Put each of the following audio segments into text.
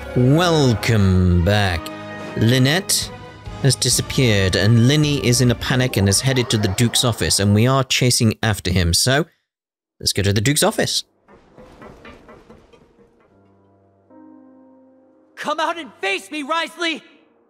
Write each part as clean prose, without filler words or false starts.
Welcome back. Lynette has disappeared, and Linny is in a panic and is headed to the Duke's office, and we are chasing after him, so let's go to the Duke's office. Come out and face me, Wriothesley!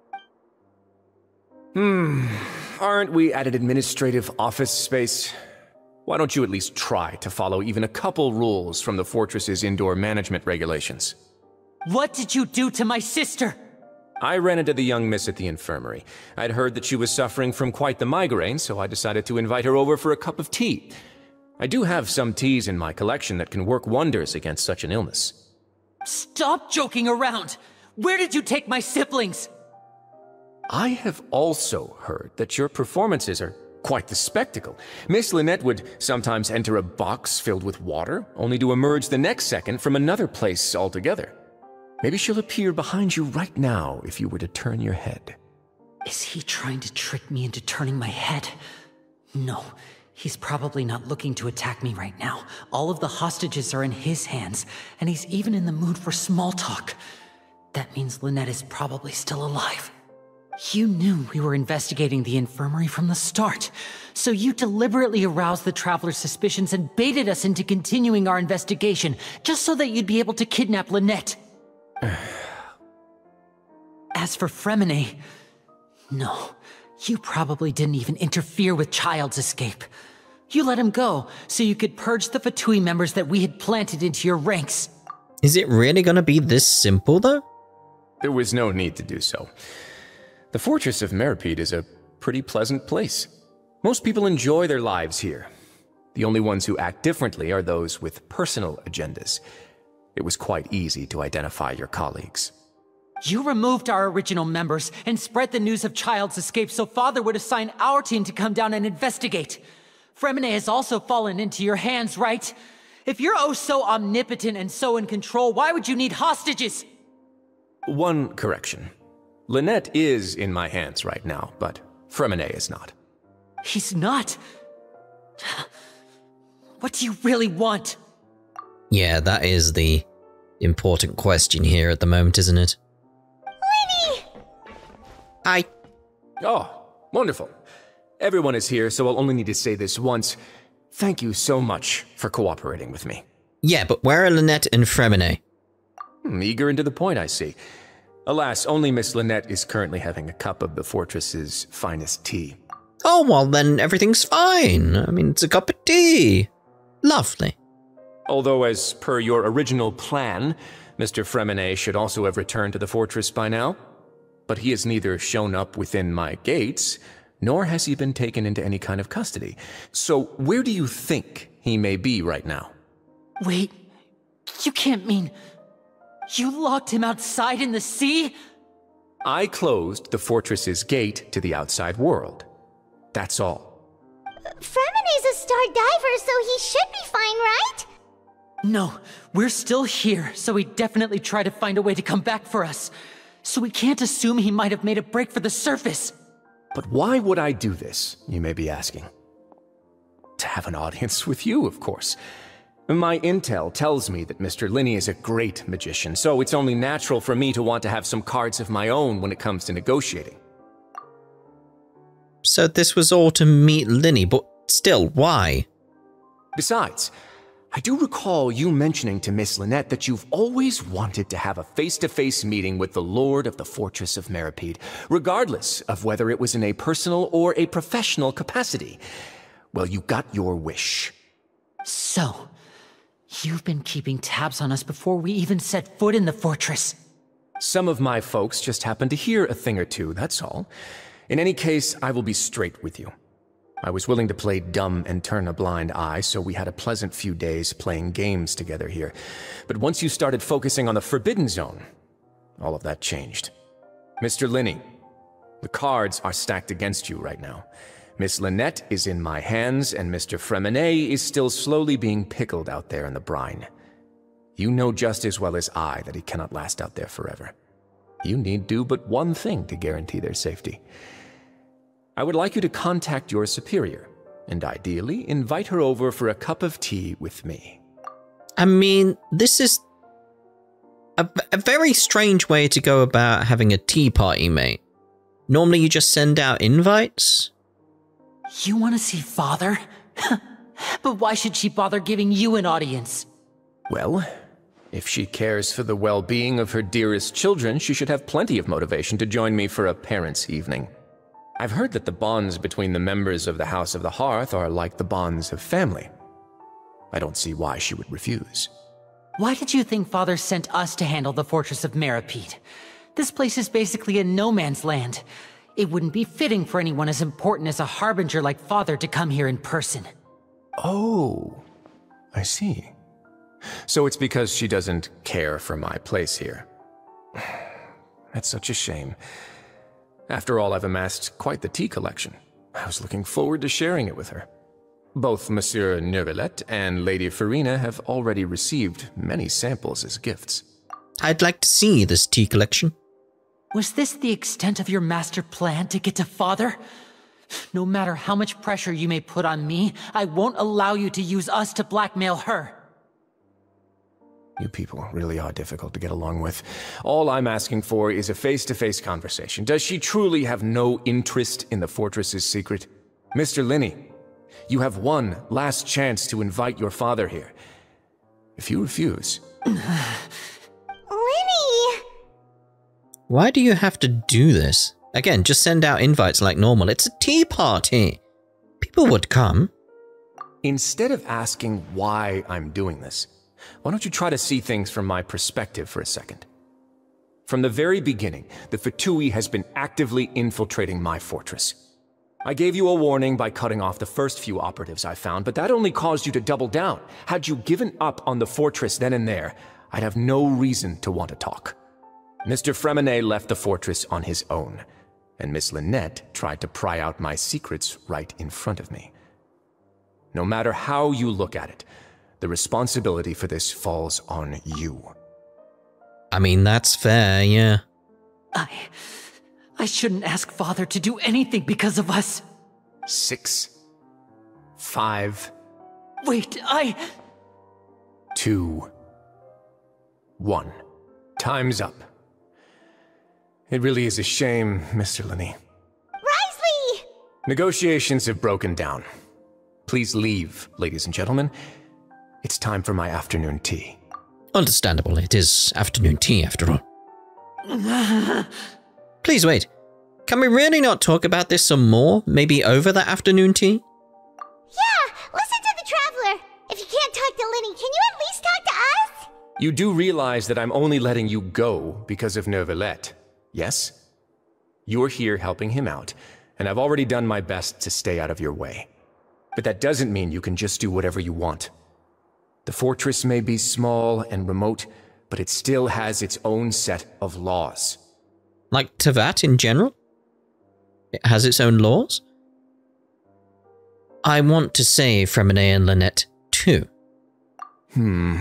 Aren't we at an administrative office space? Why don't you at least try to follow even a couple rules from the fortress's indoor management regulations? What did you do to my sister? I ran into the young miss at the infirmary. I'd heard that she was suffering from quite the migraine, so I decided to invite her over for a cup of tea. I do have some teas in my collection that can work wonders against such an illness. Stop joking around! Where did you take my siblings? I have also heard that your performances are quite the spectacle. Miss Lynette would sometimes enter a box filled with water, only to emerge the next second from another place altogether. Maybe she'll appear behind you right now if you were to turn your head. Is he trying to trick me into turning my head? No, he's probably not looking to attack me right now. All of the hostages are in his hands, and he's even in the mood for small talk. That means Lynette is probably still alive. You knew we were investigating the infirmary from the start, so you deliberately aroused the Traveler's suspicions and baited us into continuing our investigation, just so that you'd be able to kidnap Lynette. As for Freminet, no, you probably didn't even interfere with Child's escape. You let him go, so you could purge the Fatui members that we had planted into your ranks. Is it really gonna be this simple, though? There was no need to do so. The Fortress of Meripede is a pretty pleasant place. Most people enjoy their lives here. The only ones who act differently are those with personal agendas. It was quite easy to identify your colleagues. You removed our original members and spread the news of Child's escape so Father would assign our team to come down and investigate. Freminet has also fallen into your hands, right? If you're oh so omnipotent and so in control, why would you need hostages? One correction. Lynette is in my hands right now, but Freminet is not. He's not? What do you really want? Yeah, that is the important question here at the moment, isn't it? Linny! Hi. Oh, wonderful. Everyone is here, so I'll only need to say this once. Thank you so much for cooperating with me. Yeah, but where are Lynette and Freminet? Eager and to the point, I see. Alas, only Miss Lynette is currently having a cup of the fortress's finest tea. Oh, well then everything's fine. I mean, it's a cup of tea. Lovely. Although, as per your original plan, Mr. Freminet should also have returned to the fortress by now. But he has neither shown up within my gates, nor has he been taken into any kind of custody. So where do you think he may be right now? Wait, you can't mean... You locked him outside in the sea? I closed the fortress's gate to the outside world. That's all. Freminet's a star diver, so he should be fine, right? No, we're still here, so he definitely tried to find a way to come back for us. So we can't assume he might have made a break for the surface. But why would I do this, you may be asking? To have an audience with you, of course. My intel tells me that Mr. Linny is a great magician, so it's only natural for me to want to have some cards of my own when it comes to negotiating. So this was all to meet Linny, but still, why? Besides, I do recall you mentioning to Miss Lynette that you've always wanted to have a face-to-face meeting with the Lord of the Fortress of Meripede, regardless of whether it was in a personal or a professional capacity. Well, you got your wish. So, you've been keeping tabs on us before we even set foot in the fortress. Some of my folks just happened to hear a thing or two, that's all. In any case, I will be straight with you. I was willing to play dumb and turn a blind eye, so we had a pleasant few days playing games together here. But once you started focusing on the Forbidden Zone, all of that changed. Mr. Linny, the cards are stacked against you right now. Miss Lynette is in my hands, and Mr. Freminet is still slowly being pickled out there in the brine. You know just as well as I that he cannot last out there forever. You need do but one thing to guarantee their safety. I would like you to contact your superior, and ideally invite her over for a cup of tea with me. I mean, this is... A very strange way to go about having a tea party, mate. Normally you just send out invites. You want to see Father? But why should she bother giving you an audience? Well, if she cares for the well-being of her dearest children, she should have plenty of motivation to join me for a parents' evening. I've heard that the bonds between the members of the House of the Hearth are like the bonds of family. I don't see why she would refuse. Why did you think Father sent us to handle the Fortress of Meripede? This place is basically a no-man's land. It wouldn't be fitting for anyone as important as a Harbinger like Father to come here in person. Oh, I see. So it's because she doesn't care for my place here. That's such a shame. After all, I've amassed quite the tea collection. I was looking forward to sharing it with her. Both Monsieur Neuvillette and Lady Farina have already received many samples as gifts. I'd like to see this tea collection. Was this the extent of your master plan to get to Father? No matter how much pressure you may put on me, I won't allow you to use us to blackmail her. You people really are difficult to get along with. All I'm asking for is a face-to-face conversation. Does she truly have no interest in the fortress's secret? Mr. Linney, you have one last chance to invite your father here. If you refuse... Linney! Why do you have to do this? Again, just send out invites like normal. It's a tea party. People would come. Instead of asking why I'm doing this, why don't you try to see things from my perspective for a second? From the very beginning, the Fatui has been actively infiltrating my fortress. I gave you a warning by cutting off the first few operatives I found, but that only caused you to double down. Had you given up on the fortress then and there, I'd have no reason to want to talk. Mr. Fremenet left the fortress on his own, and Miss Lynette tried to pry out my secrets right in front of me. No matter how you look at it, the responsibility for this falls on you. I mean, that's fair, yeah. I shouldn't ask Father to do anything because of us. 6, 5... Wait, 2, 1. Time's up. It really is a shame, Mr. Linney. Wriothesley! Negotiations have broken down. Please leave, ladies and gentlemen. It's time for my afternoon tea. Understandable, it is afternoon tea after all. Please wait. Can we really not talk about this some more? Maybe over the afternoon tea? Yeah, listen to the Traveler. If you can't talk to Linney, can you at least talk to us? You do realize that I'm only letting you go because of Neuvillette, yes? You're here helping him out, and I've already done my best to stay out of your way. But that doesn't mean you can just do whatever you want. The fortress may be small and remote, but it still has its own set of laws. Like Teyvat in general? It has its own laws? I want to save Fremenet and Lynette too. Then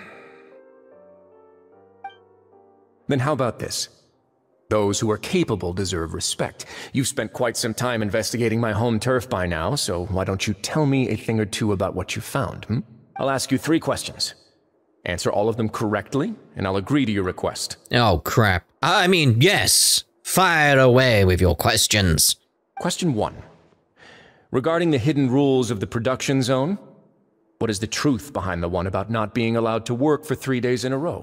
how about this? Those who are capable deserve respect. You've spent quite some time investigating my home turf by now, so why don't you tell me a thing or two about what you found, I'll ask you 3 questions. Answer all of them correctly, and I'll agree to your request. Oh, crap. I mean, yes. Fire away with your questions. Question 1. Regarding the hidden rules of the production zone, what is the truth behind the one about not being allowed to work for 3 days in a row?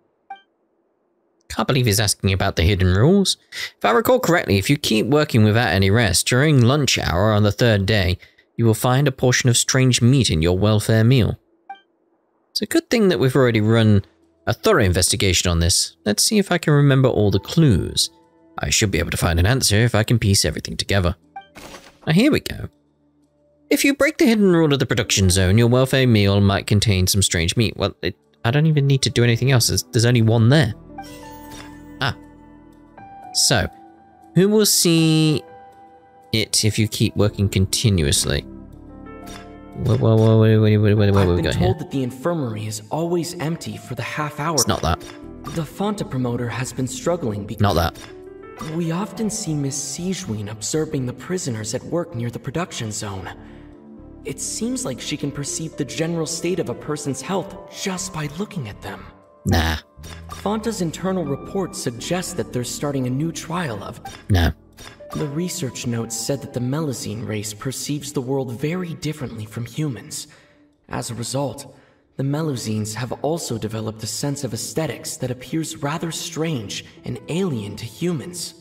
Can't believe he's asking about the hidden rules. If I recall correctly, if you keep working without any rest, during lunch hour on the 3rd day, you will find a portion of strange meat in your welfare meal. It's a good thing that we've already run a thorough investigation on this. Let's see if I can remember all the clues. I should be able to find an answer if I can piece everything together. Now here we go. If you break the hidden rule of the production zone, your welfare meal might contain some strange meat. Well, I don't even need to do anything else. There's only one there. Ah. So, who will see it if you keep working continuously? What have we got here? I've been told that the infirmary is always empty for the half hour. It's not that. The Fonta promoter has been struggling because... Not that. We often see Miss Sigewinne observing the prisoners at work near the production zone. It seems like she can perceive the general state of a person's health just by looking at them. Nah. Fanta's internal report suggests that they're starting a new trial of... No. The research notes said that the Melusine race perceives the world very differently from humans. As a result, the Melusines have also developed a sense of aesthetics that appears rather strange and alien to humans.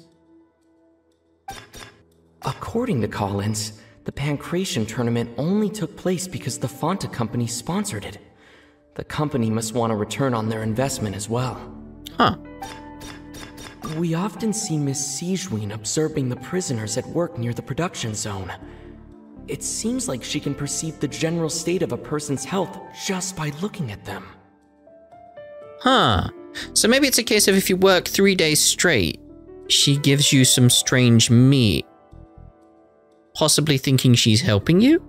According to Collins, the Pancration tournament only took place because the Fanta company sponsored it. The company must want a return on their investment as well. Huh. We often see Miss Sigewinne observing the prisoners at work near the production zone. It seems like she can perceive the general state of a person's health just by looking at them. Huh. So maybe it's a case of if you work 3 days straight, she gives you some strange meat, possibly thinking she's helping you?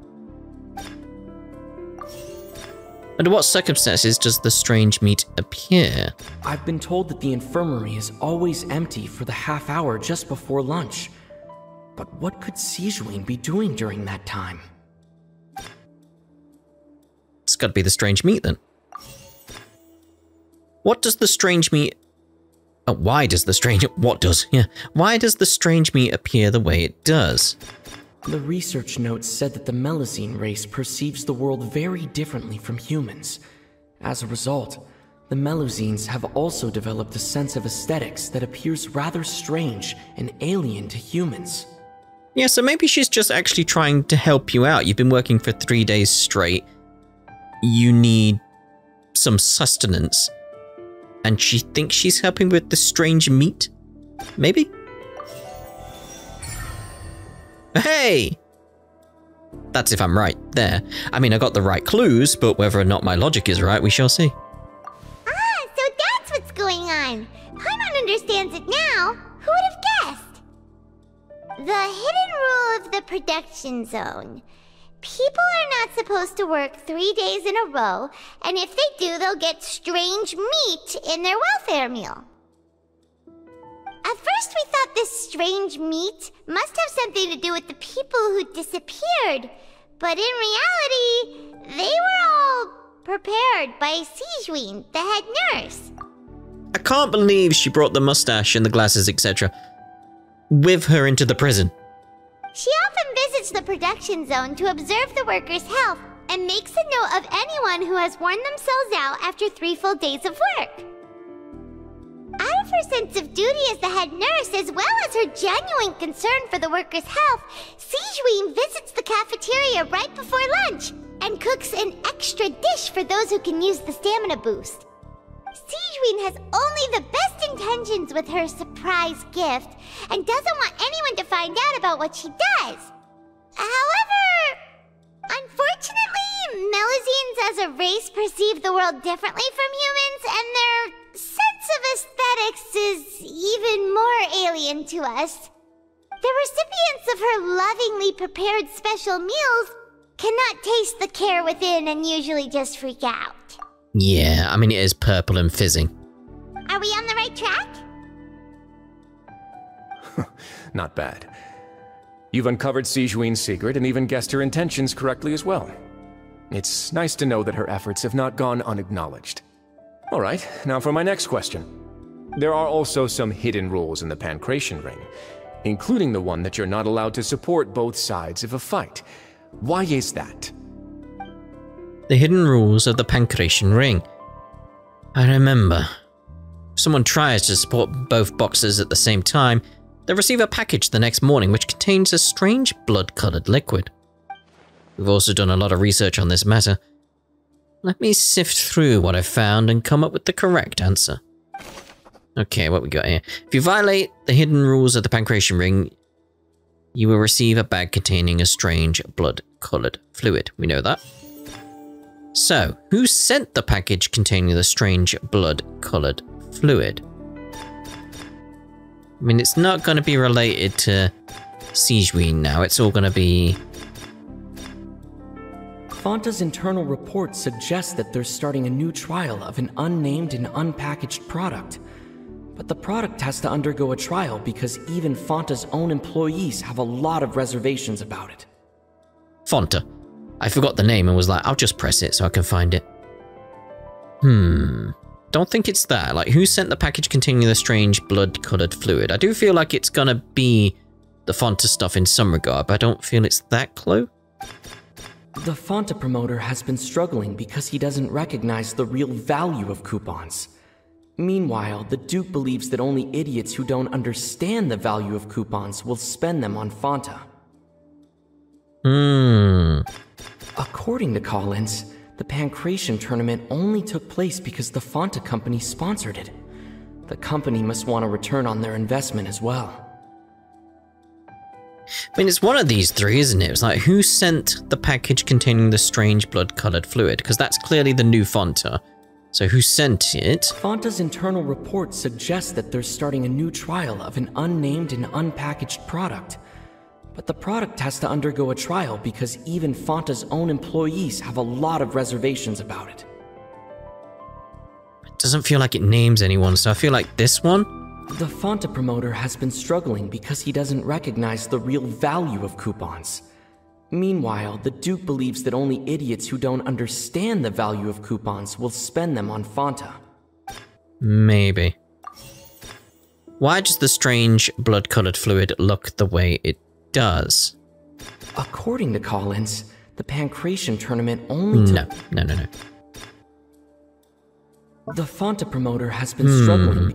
Under what circumstances does the strange meat appear? I've been told that the infirmary is always empty for the half hour just before lunch. But what could Sigewinne be doing during that time? It's got to be the strange meat then. What does the strange meat... why does the strange... What does? Yeah. Why does the strange meat appear the way it does? The research notes said that the Melusine race perceives the world very differently from humans. As a result, the Melusines have also developed a sense of aesthetics that appears rather strange and alien to humans. Yeah, so maybe she's just actually trying to help you out. You've been working for 3 days straight. You need some sustenance. And she thinks she's helping with the strange meat? Maybe? Hey! That's if I'm right there. I mean, I got the right clues, but whether or not my logic is right, we shall see. Ah, so that's what's going on. Paimon understands it now. Who would have guessed? The hidden rule of the production zone. People are not supposed to work 3 days in a row, and if they do, they'll get strange meat in their welfare meal. At first we thought this strange meat must have something to do with the people who disappeared, but in reality, they were all prepared by Sigewinne, the head nurse. I can't believe she brought the mustache and the glasses, etc. with her into the prison. She often visits the production zone to observe the workers' health and makes a note of anyone who has worn themselves out after 3 full days of work. Out of her sense of duty as the head nurse, as well as her genuine concern for the workers' health, Sigewinne visits the cafeteria right before lunch and cooks an extra dish for those who can use the stamina boost. Sigewinne has only the best intentions with her surprise gift and doesn't want anyone to find out about what she does. However, unfortunately, Melusines as a race perceive the world differently from humans, and their sense of aesthetics is even more alien to us. The recipients of her lovingly prepared special meals cannot taste the care within and usually just freak out. Yeah, I mean, it is purple and fizzing. Are we on the right track? Not bad. You've uncovered Sigewinne's secret and even guessed her intentions correctly as well. It's nice to know that her efforts have not gone unacknowledged. All right, now for my next question. There are also some hidden rules in the Pancration Ring, including the one that you're not allowed to support both sides of a fight. Why is that? The hidden rules of the Pancration Ring. I remember. If someone tries to support both boxers at the same time, they'll receive a package the next morning which contains a strange blood-colored liquid. We've also done a lot of research on this matter. Let me sift through what I've found and come up with the correct answer. Okay, what we got here? If you violate the hidden rules of the Pancration Ring, you will receive a bag containing a strange blood-colored fluid. We know that. So, who sent the package containing the strange blood-colored fluid? I mean, it's not going to be related to Sigewinne now. It's all going to be... Fanta's internal report suggests that they're starting a new trial of an unnamed and unpackaged product. But the product has to undergo a trial because even Fanta's own employees have a lot of reservations about it. Fanta. I forgot the name and was like, I'll just press it so I can find it. don't think it's that. Like, who sent the package containing the strange blood-colored fluid? I do feel like it's gonna be the Fonta stuff in some regard, but I don't feel it's that close. The Fonta promoter has been struggling because he doesn't recognize the real value of coupons. Meanwhile, the Duke believes that only idiots who don't understand the value of coupons will spend them on Fonta. According to Collins, the Pancration tournament only took place because the Fonta company sponsored it. The company must want a return on their investment as well. I mean, it's one of these three, isn't it? It's like, who sent the package containing the strange blood-colored fluid? Because that's clearly the new Fonta. So who sent it? Fonta's internal report suggests that they're starting a new trial of an unnamed and unpackaged product. But the product has to undergo a trial because even Fonta's own employees have a lot of reservations about it. It doesn't feel like it names anyone, so I feel like this one? The Fonta promoter has been struggling because he doesn't recognize the real value of coupons. Meanwhile, the Duke believes that only idiots who don't understand the value of coupons will spend them on Fonta. Maybe. Why does the strange blood-colored fluid look the way it does? According to Collins, the Pancration tournament only No. The Fonta promoter has been struggling.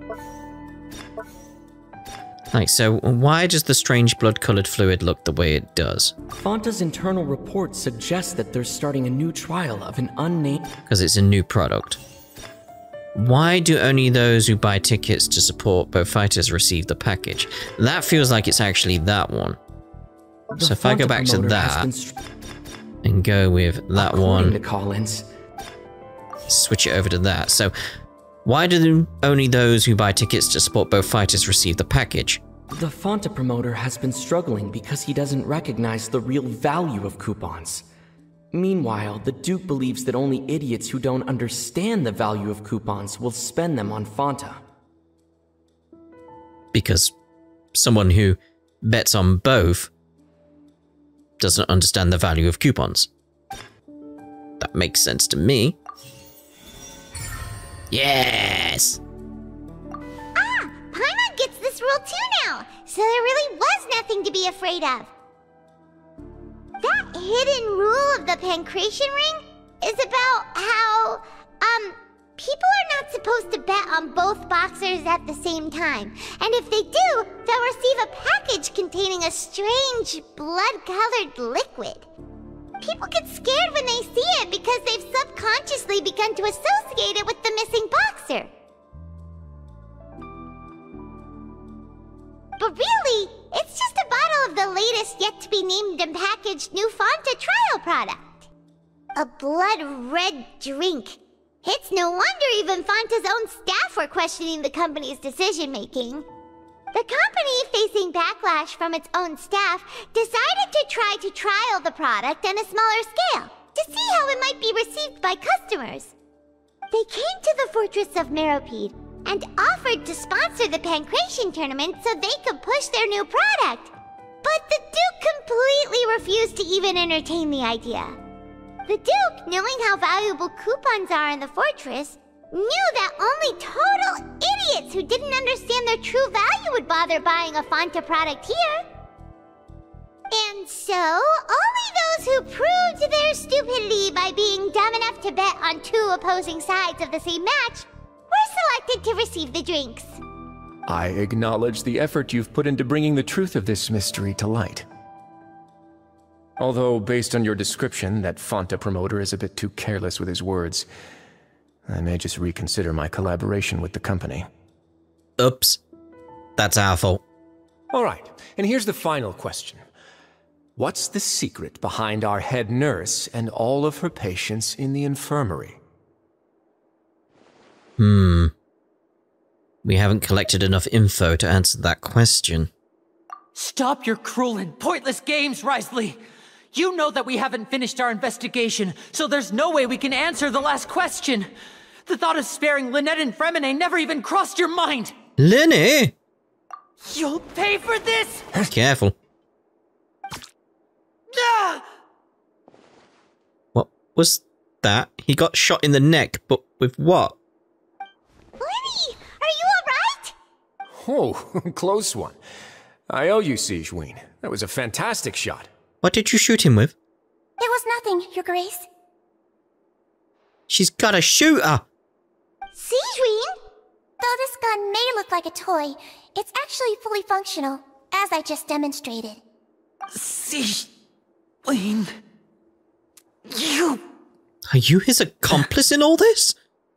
Like, so why does the strange blood-colored fluid look the way it does? Fonta's internal report suggests that they're starting a new trial of an unnamed... Because it's a new product. Why do only those who buy tickets to support both fighters receive the package? That feels like it's actually that one. So if I go back to that and go with that one, to Collins, switch it over to that. So why do only those who buy tickets to support both fighters receive the package? the Fonta promoter has been struggling because he doesn't recognize the real value of coupons. Meanwhile, the Duke believes that only idiots who don't understand the value of coupons will spend them on Fonta. Because someone who bets on both doesn't understand the value of coupons. That makes sense to me. Yes! Ah! Paimon gets this rule too now, so there really was nothing to be afraid of. That hidden rule of the Pancration ring is about how, people are not supposed to bet on both boxers at the same time. And if they do, they'll receive a package containing a strange, blood-colored liquid. People get scared when they see it because they've subconsciously begun to associate it with the missing boxer. But really, it's just a bottle of the latest yet-to-be-named and packaged new Fonta trial product. A blood-red drink. It's no wonder even Fonta's own staff were questioning the company's decision-making. The company, facing backlash from its own staff, decided to try to trial the product on a smaller scale to see how it might be received by customers. They came to the fortress of Meropide and offered to sponsor the Pancration tournament so they could push their new product. But the Duke completely refused to even entertain the idea. The Duke, knowing how valuable coupons are in the fortress, knew that only total idiots who didn't understand their true value would bother buying a Fonta product here. And so, only those who proved their stupidity by being dumb enough to bet on two opposing sides of the same match were selected to receive the drinks. I acknowledge the effort you've put into bringing the truth of this mystery to light. Although, based on your description, that Fonta promoter is a bit too careless with his words, I may just reconsider my collaboration with the company. Oops. That's our fault. All right, and here's the final question. What's the secret behind our head nurse and all of her patients in the infirmary? We haven't collected enough info to answer that question. Stop your cruel and pointless games, Wriothesley! You know that we haven't finished our investigation, so there's no way we can answer the last question. The thought of sparing Lynette and Freminet never even crossed your mind! Lenny! You'll pay for this! Careful. Ah! What was that? He got shot in the neck, but with what? Oh, close one. I owe you, Sigewinne. That was a fantastic shot. What did you shoot him with? It was nothing, Your Grace. She's got a shooter! Sigewinne? Though this gun may look like a toy, it's actually fully functional, as I just demonstrated. Sigewinne... You... Are you his accomplice in all this?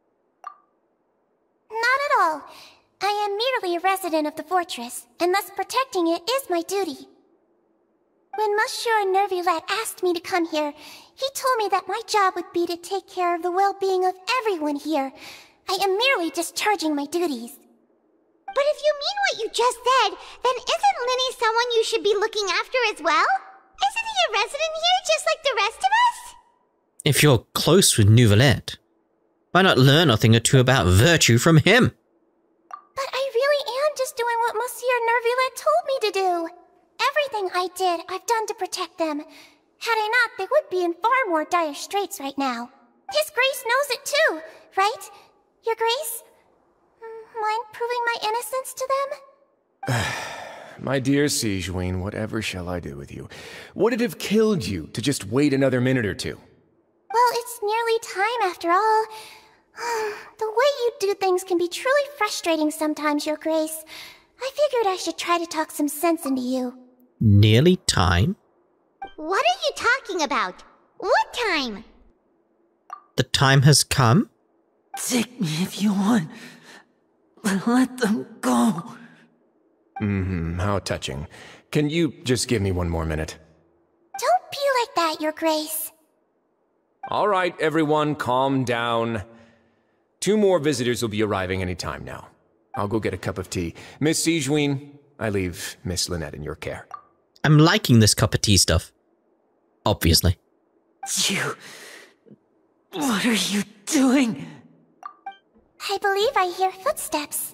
Not at all. I am merely a resident of the fortress, and thus protecting it is my duty. When Monsieur Neuvillette asked me to come here, he told me that my job would be to take care of the well-being of everyone here. I am merely discharging my duties. But if you mean what you just said, then isn't Lyney someone you should be looking after as well? Isn't he a resident here just like the rest of us? If you're close with Neuvillette, why not learn a thing or two about virtue from him? But I really am just doing what Monsieur Neuvillette told me to do. Everything I did, I've done to protect them. Had I not, they would be in far more dire straits right now. His Grace knows it too, right? Your Grace? Mind proving my innocence to them? My dear Sigewinne, whatever shall I do with you? Would it have killed you to just wait another minute or two? Well, it's nearly time after all. The way you do things can be truly frustrating sometimes, Your Grace. I figured I should try to talk some sense into you. Nearly time? What are you talking about? What time? The time has come? Take me if you want. But let them go. How touching. Can you just give me one more minute? Don't be like that, Your Grace. All right, everyone, calm down. 2 more visitors will be arriving any time now. I'll go get a cup of tea. Miss Sigewinne, I leave Miss Lynette in your care. I'm liking this cup of tea stuff. Obviously. You... What are you doing? I believe I hear footsteps.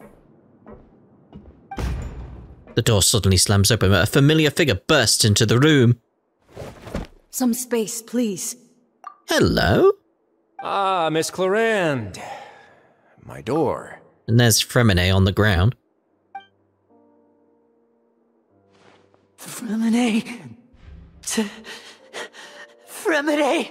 The door suddenly slams open, a familiar figure bursts into the room. Some space, please. Hello? Ah, Miss Clorinde. My door. And there's Freminet on the ground. Freminet... Freminet...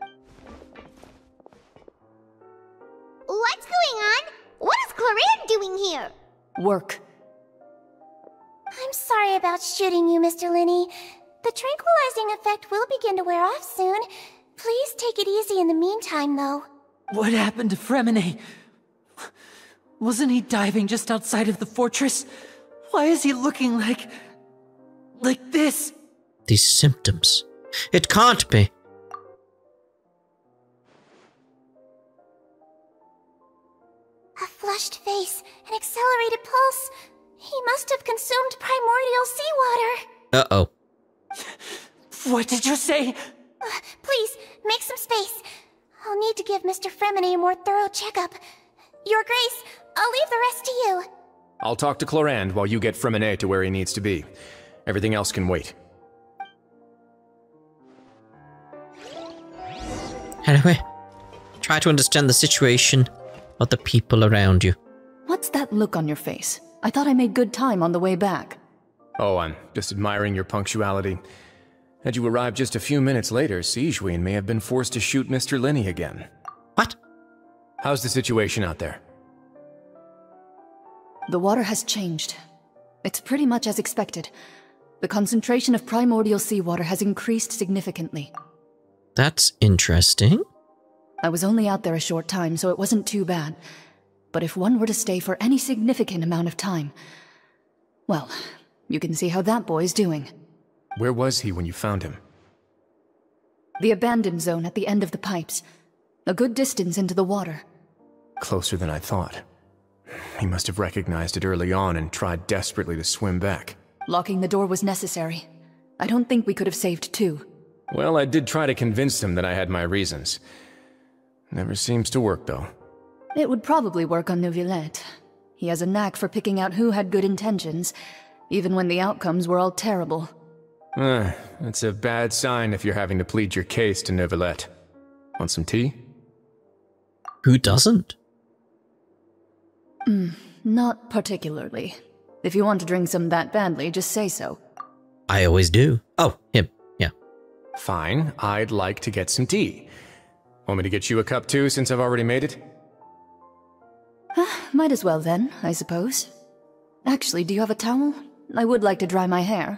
What's going on? What is Clorinde doing here? Work. I'm sorry about shooting you, Mr. Lyney. The tranquilizing effect will begin to wear off soon. Please take it easy in the meantime, though. What happened to Freminet? Wasn't he diving just outside of the fortress? Why is he looking like this? These symptoms. It can't be. A flushed face, an accelerated pulse. He must have consumed primordial seawater. Uh-oh. What did you say? Please, make some space. I'll need to give Mr. Freminet a more thorough checkup. Your Grace, I'll leave the rest to you. I'll talk to Clorinde while you get Freminet to where he needs to be. Everything else can wait. Anyway, try to understand the situation of the people around you. What's that look on your face? I thought I made good time on the way back. Oh, I'm just admiring your punctuality. Had you arrived just a few minutes later, Sigewinne may have been forced to shoot Mr. Lyney again. What? How's the situation out there? The water has changed. It's pretty much as expected. The concentration of primordial seawater has increased significantly. That's interesting. I was only out there a short time, so it wasn't too bad. But if one were to stay for any significant amount of time... Well, you can see how that boy's doing. Where was he when you found him? The abandoned zone at the end of the pipes. A good distance into the water. Closer than I thought. He must have recognized it early on and tried desperately to swim back. Locking the door was necessary. I don't think we could have saved 2. Well, I did try to convince him that I had my reasons. Never seems to work, though. It would probably work on Neuvillette. He has a knack for picking out who had good intentions, even when the outcomes were all terrible. That's a bad sign if you're having to plead your case to Neuvillette. Want some tea? Who doesn't? Not particularly. If you want to drink some that badly, just say so. I always do. Oh, him. Yeah. Fine, I'd like to get some tea. Want me to get you a cup too, since I've already made it? Might as well then, I suppose. Actually, do you have a towel? I would like to dry my hair.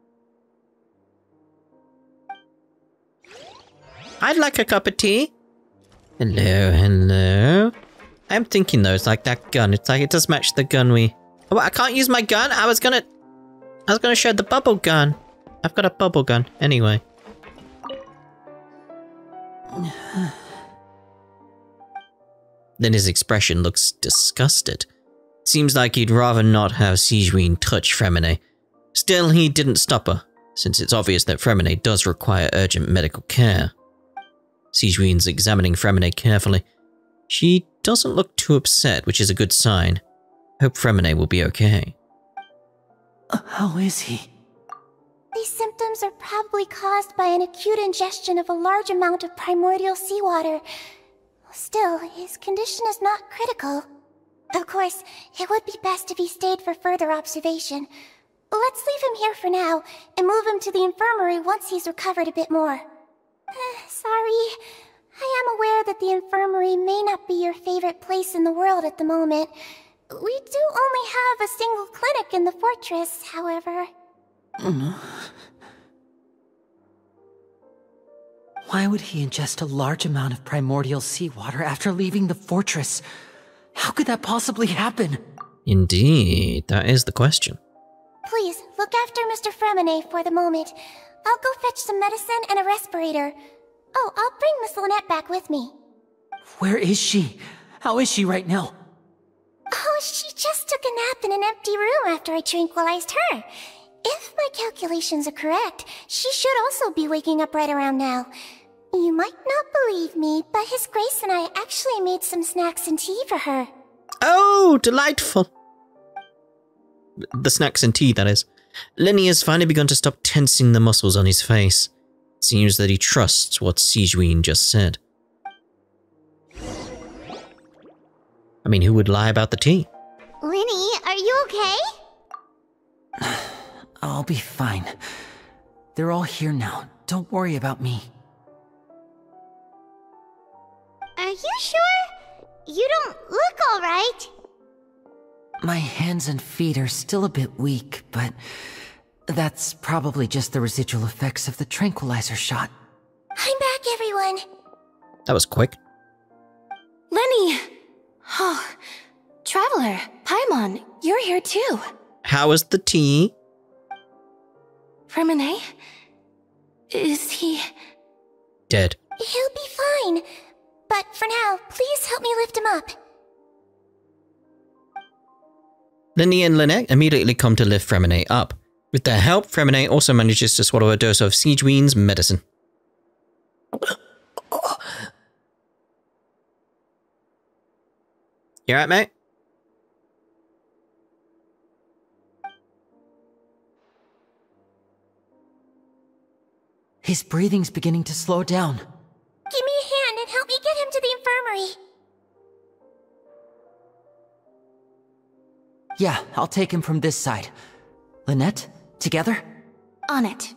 I'd like a cup of tea. Hello, hello. I'm thinking though, it's like that gun. It's like it does match the gun we... Oh, I can't use my gun? I was gonna show the bubble gun. I've got a bubble gun, anyway. Then his expression looks disgusted. Seems like he'd rather not have Sigewinne touch Freminet. Still, he didn't stop her, since it's obvious that Freminet does require urgent medical care. Sigewinne's examining Freminet carefully. She doesn't look too upset, which is a good sign. Hope Freminet will be okay. How is he? These symptoms are probably caused by an acute ingestion of a large amount of primordial seawater. Still, his condition is not critical. Of course, it would be best if he stayed for further observation. Let's leave him here for now, and move him to the infirmary once he's recovered a bit more. Sorry. I am aware that the infirmary may not be your favorite place in the world at the moment. We do only have a single clinic in the fortress, however. Why would he ingest a large amount of primordial seawater after leaving the fortress? How could that possibly happen? Indeed, that is the question. Please, look after Mr. Freminet for the moment. I'll go fetch some medicine and a respirator. Oh, I'll bring Miss Lynette back with me. Where is she? How is she right now? Oh, she just took a nap in an empty room after I tranquilized her. If my calculations are correct, she should also be waking up right around now. You might not believe me, but His Grace and I actually made some snacks and tea for her. Oh, delightful. The snacks and tea, that is. Lenny has finally begun to stop tensing the muscles on his face. Seems that he trusts what Sigewinne just said. I mean, who would lie about the tea? Linny, are you okay? I'll be fine. They're all here now. Don't worry about me. Are you sure? You don't look alright. My hands and feet are still a bit weak, but that's probably just the residual effects of the tranquilizer shot. I'm back, everyone. That was quick. Lenny! Oh, Traveler, Paimon, you're here too. How is the tea? Freminet? Is he... Dead. He'll be fine. But for now, please help me lift him up. Lenny and Lynette immediately come to lift Freminet up. With their help, Freminet also manages to swallow a dose of Sigewinne's medicine. You alright, mate? His breathing's beginning to slow down. Give me a hand and help me get him to the infirmary. Yeah, I'll take him from this side. Lynette, together? On it.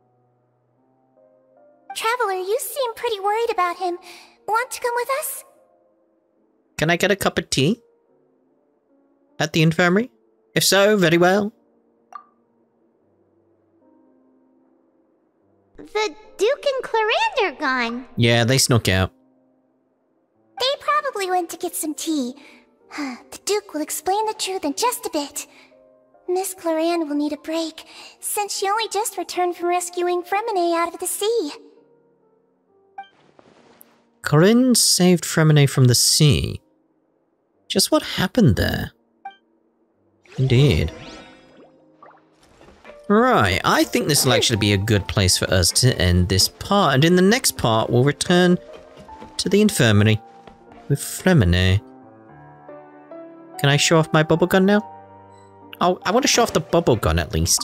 Traveler, you seem pretty worried about him. Want to come with us? Can I get a cup of tea? At the infirmary? If so, very well. The Duke and Clarande are gone. Yeah, they snuck out. They probably went to get some tea. The Duke will explain the truth in just a bit. Miss Clarande will need a break, since she only just returned from rescuing Freminet out of the sea. Corinne saved Freminet from the sea. Just what happened there? Indeed. Right, I think this will actually be a good place for us to end this part, and in the next part we'll return to the infirmary with Freminet. Can I show off my bubble gun now? Oh, I want to show off the bubble gun at least.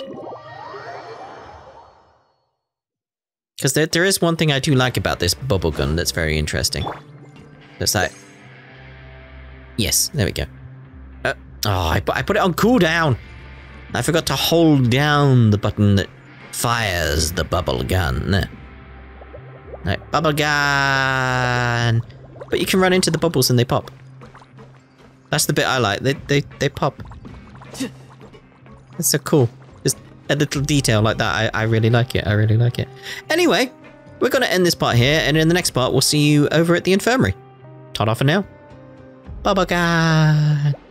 Because there is one thing I do like about this bubble gun that's very interesting. That's like... Yes, there we go. I put it on cooldown. I forgot to hold down the button that fires the bubble gun. There. Right, bubble gun. But you can run into the bubbles and they pop. That's the bit I like. They pop. That's so cool. Just a little detail like that. I really like it. I really like it. Anyway, we're going to end this part here, and in the next part, we'll see you over at the infirmary. Ta-da for now. Bubble gun.